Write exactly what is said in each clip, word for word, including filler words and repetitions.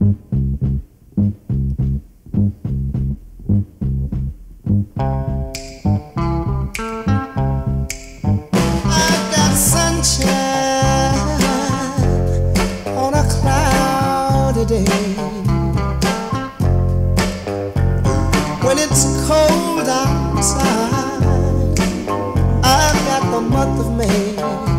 When it's cold outside, I've got the month of May.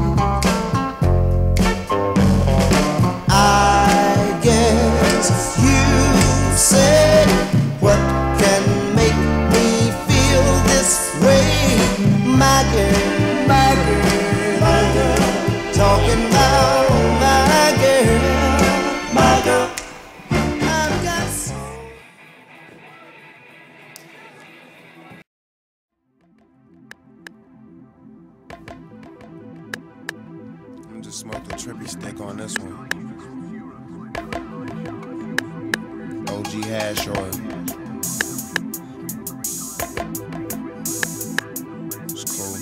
I guess you say, what can make me feel this way? My girl, my girl, my girl, talking about my girl, my girl. Just smoked a trippy stick on this one. O G hash oil. It's cool.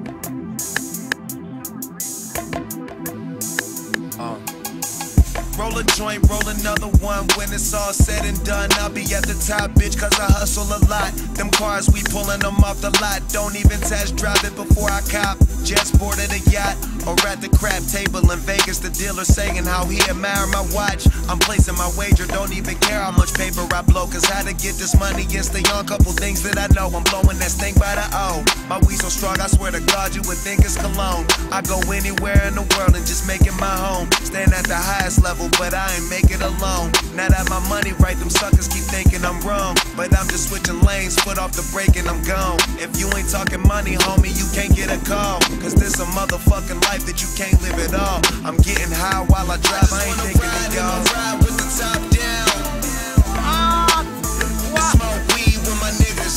Uh. Roll a joint, roll another one. When it's all said and done, I'll be at the top, bitch, cause I hustle a lot. Them cars, we pulling them off the lot. Don't even test drive it before I cop. Just boarded a yacht, or at the crab table in Vegas. The dealer saying how he admire my watch. I'm placing my wager, don't even care how much paper I blow. Cause how to get this money is the young couple things that I know. I'm blowing that stink by the O. My weed so strong, I swear to God, you would think it's cologne. I go anywhere in the world and just make it my home. Stand at the highest level, but I ain't make it alone. Now that my money right, them suckers keep thinking I'm wrong. But I'm just switching lanes, foot off the brake and I'm gone. If you ain't talking money, homie, you can't get a call. Cause this a motherfucking life that you can't live at all. I'm getting high while I drive, I, I ain't thinking of y'all. Ride with the top down. Uh, Smoke weed with my niggas.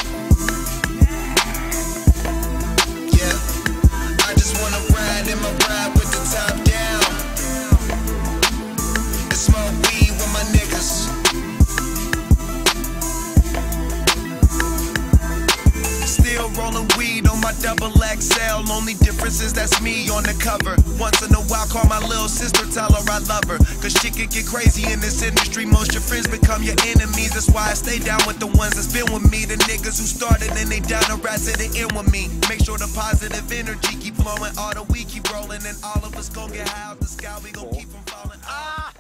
Yeah, I just wanna ride in my ride with the top down. And smoke weed with my niggas. Still rolling weed on my double X L. Only difference is that's me on the cover. Once in a while call my little sister, tell her I love her. Cause shit can get crazy in this industry. Most your friends become your enemies. That's why I stay down with the ones that's been with me. The niggas who started and they down to ride to the end with me. Make sure the positive energy keep flowing. All the weed keep rolling and all of us gon' get high out the sky. We gon' keep from falling. Ah!